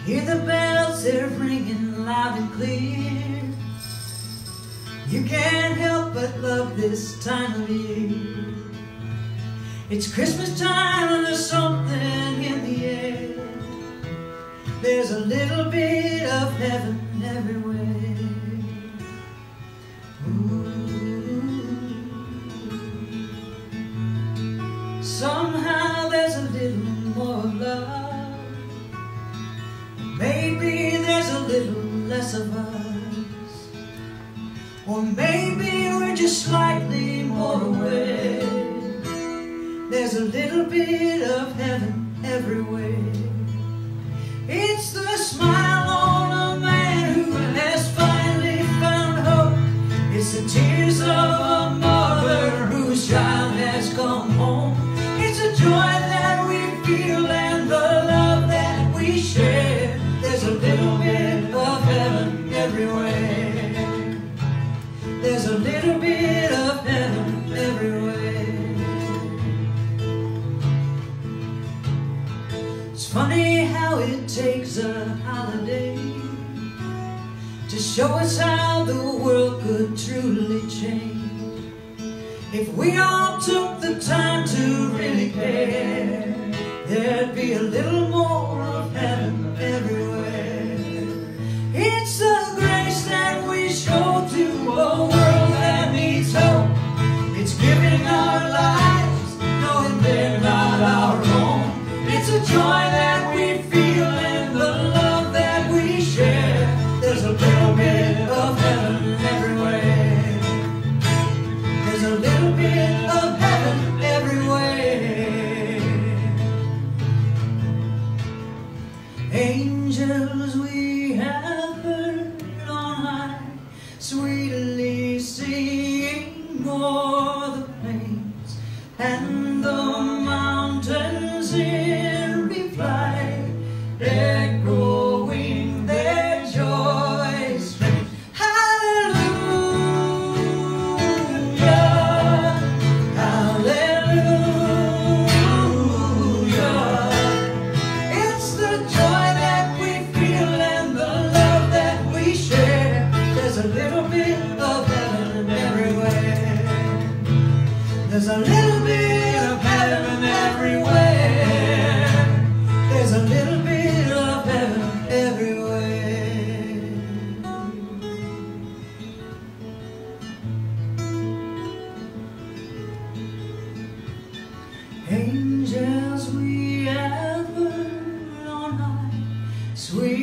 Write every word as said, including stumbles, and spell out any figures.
Hear the bells, they're ringing loud and clear. You can't help but love this time of year. It's Christmas time and there's something in the air. There's a little bit of heaven everywhere. Ooh. Somehow there's a little more love. Maybe there's a little less of us. Or maybe we're just slightly more aware. There's a little bit of heaven everywhere. It's the smile on a man who has finally found hope. It's the tears of a mother whose child has come home. It's a joy that we feel and the love that we share. There's a little bit of heaven everywhere. There's a little bit of heaven everywhere. It's funny how it takes a holiday to show us how the world could truly change. If we all took the time to really care, there'd be a little more of heaven everywhere. It's the grace that we show to a world that needs hope. It's giving our lives, knowing they're not our own. It's a joy that we feel and the love that we share. There's a little bit of heaven everywhere. There's a little bit of heaven everywhere. Angels we have heard on high, sweetly singing o'er the plains and the mountains in reply, echoing their joys. Hallelujah, hallelujah. It's the joy that we feel and the love that we share. There's a little bit of heaven everywhere. There's a little bit of heaven everywhere. There's a little bit of heaven everywhere. Angels we have heard on high, sweet